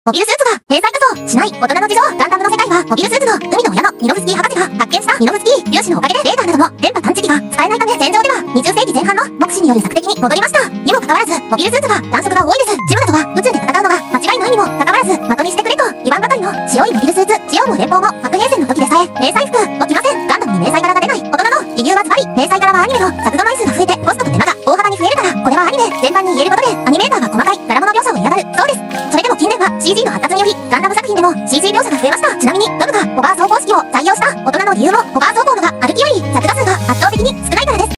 モビルスーツが閉鎖化しない大人の事情。ガンダムの世界はモビルスーツの海の親のミノフスキー博士が発見したミノフスキー粒子のおかげでレーダーなどの電波探知機が使えないため、戦場では20世紀前半の目視による索敵に戻りました。にもかかわらずモビルスーツは弾速が多いです。ジムナとは宇宙で戦うのが間違いないにもかかわらず的にしてくれと言わんばかりの白いモビルスーツ。ジオンも連邦も核兵戦の時でさえ迷彩服を着ません。ガンダムに迷彩柄が出ない大人の理由はズバリ、迷彩柄はアニメの作画枚数が増えてコストと手間が大幅に増えるから。これはアニメ全般に言えることで、アニメーターが細かい柄物描写を嫌がるそうです。それでも近年は CG の発達によりガンダム作品でも CG 描写が増えました。ちなみにドムがホバー走行式を採用した大人の理由もホバー走